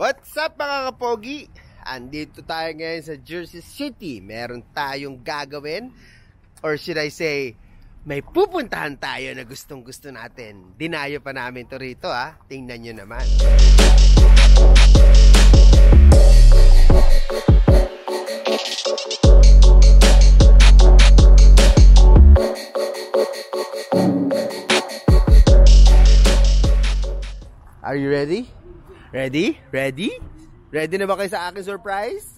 What's up mga kapogi? Andito tayo ngayon sa Jersey City. Meron tayong gagawin, or should I say, may pupuntahan tayo na gustong gusto natin. Dinayo pa namin to rito ha. Tingnan nyo naman. Are you ready? Ready? Ready? Ready na ba kayo sa aking surprise?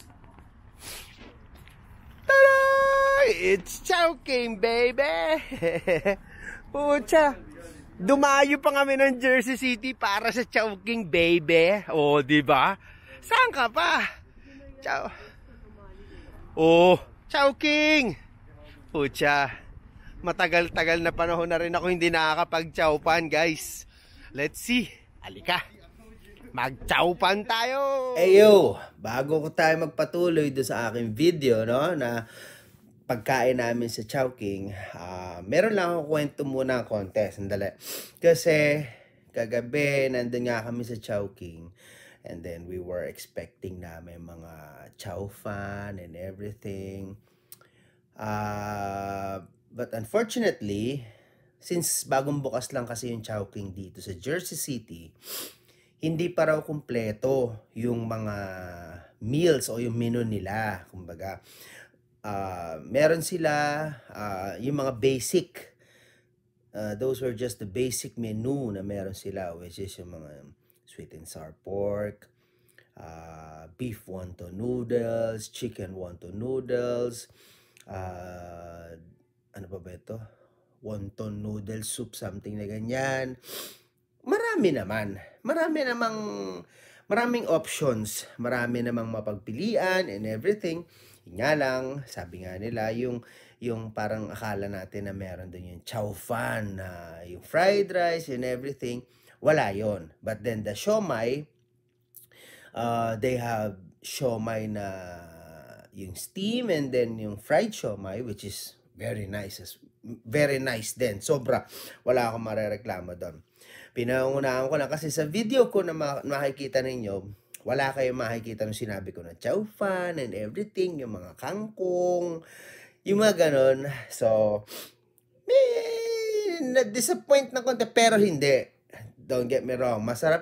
Tada! It's Chowking, baby! Pucha! Dumayo pa kami ng Jersey City para sa Chowking, baby. Oh, diba? Saan ka pa? Chow. Oh, Chowking! Pucha! Matagal-tagal na panahon na rin ako hindi nakakapag-chowpan, guys. Let's see. Halika. Mag-chowpan tayo! Ayo, bago ko tayo magpatuloy doon sa aking video, no, na pagkain namin sa Chowking, meron lang akong kwento muna ng konti, sandali. Kasi, kagabi, nandun nga kami sa Chowking, and then we were expecting namin mga chow fan and everything. But unfortunately, since bagong bukas lang kasi yung Chowking dito sa Jersey City, hindi pa raw kumpleto yung mga meals o yung menu nila. Kumbaga, meron sila yung mga basic. Those were just the basic menu na meron sila, which is yung mga sweet and sour pork, beef wonton noodles, chicken wonton noodles, ano pa ba ito? Wonton noodle soup, something na ganyan. Maraming options, marami namang mapagpilian and everything. Yun nga lang, sabi nga nila, yung parang akala natin na meron doon yung chow fan, yung fried rice and everything, wala yon. But then the siomai, they have siomai na yung steam and then yung fried siomai, which is very nice din. Sobra, wala akong marereklamo doon. Pinangunahan ko lang kasi sa video ko na makikita ninyo, wala kayong makikita nung sinabi ko na chow fan and everything, yung mga kangkong, yung mga ganon. So, na-disappoint na konti, pero hindi. Don't get me wrong. Masarap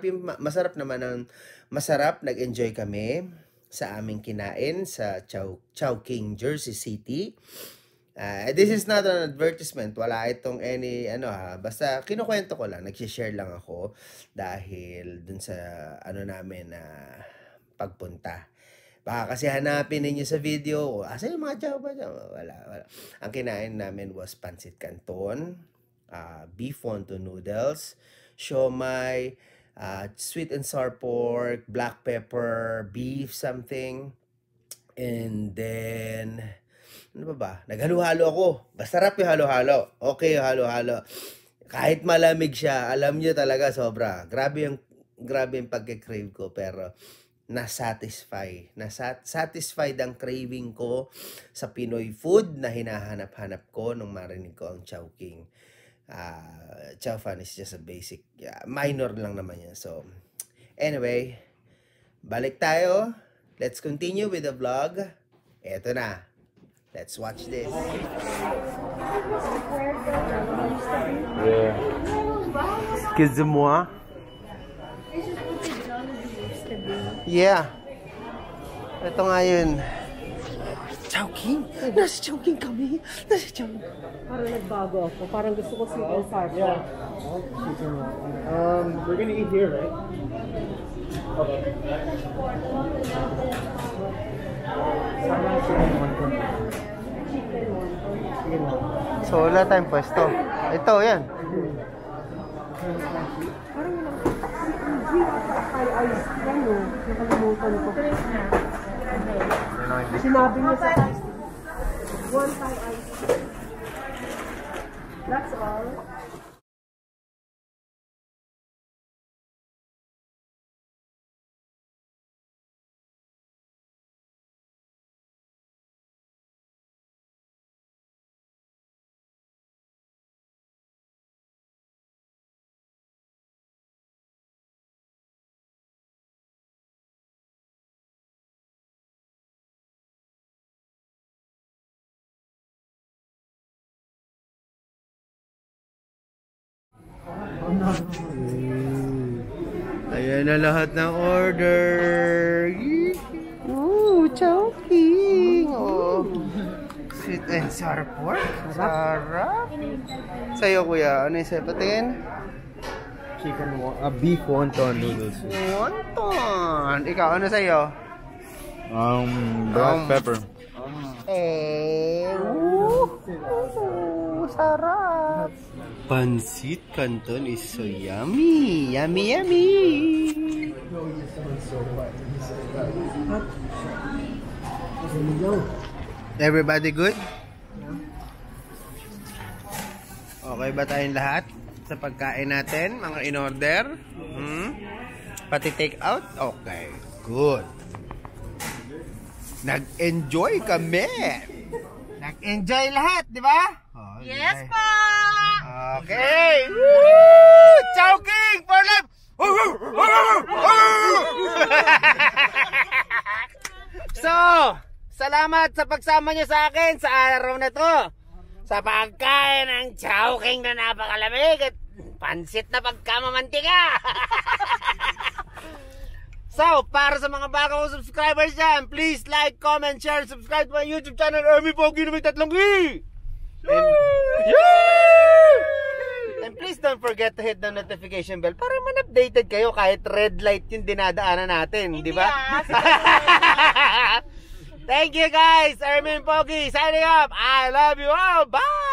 nag-enjoy kami sa aming kinain sa Chowking, Jersey City. This is not an advertisement. Wala itong any basta kinukwento ko lang, nag-share lang ako dahil dun sa namin na pagpunta. Baka kasi hanapin ninyo sa video, asa yung mga chow ba? Wala. Ang kinain namin was pancit canton, beef wonton noodles, siomai, sweet and sour pork, black pepper, beef something, and then ano ba? Naghalo-halo ako. Masarap yung halo-halo. Okay yung halo-halo. Kahit malamig siya, alam nyo talaga sobra. Grabe yung pagke-crave ko, pero satisfied ang craving ko sa Pinoy food na hinahanap-hanap ko nung marinig ko ang Chowking. Chow fan is just a basic, minor lang naman yan. So, anyway, balik tayo. Let's continue with the vlog. Eto na. Let's watch this. Yeah. Excusez-moi. Yeah. Ito nga yun. Chowking? Nasa Chowking kami. Parang nagbago ako. Parang gusto ko sweet and sour. Yeah. We're gonna eat here, right? Okay. So, wala tayong pwesto. Ito, yan. Parang walang Thai ice. Ano? Nakalimutan ko. Sinabi niya sa one Thai ice. That's all. Ayan na lahat ng order. Ooh, Chowking. Oh. Sweet and sour pork. Sarap. Sa'yo, kuya. Ano yung sa'yo? Patingin? Beef wonton noodles. Wonton. Ikaw, ano sa'yo? Black pepper. Sarap. Pansit Canton is so yummy. Yummy, yummy. Everybody good? Okay ba tayong lahat sa pagkain natin, mga in-order? Pati take out? Okay, good. Nag-enjoy kami. Nag-enjoy lahat, di ba? Oh, Yes po! Okay. Woo! Chowking for life! So, salamat sa pagsama nyo sa akin sa araw na to. Sa pagkain ng Chowking na napakalamig at pansit na pagkamamantika. So, para sa mga bagong subscribers dyan, please like, comment, share, subscribe to my YouTube channel, Ermi Pogi na may 3 ki! And please don't forget to hit the notification bell para man-updated kayo kahit red light yung dinadaanan natin, di ba? Thank you guys, Ermi Pogi signing up. I love you all. Bye!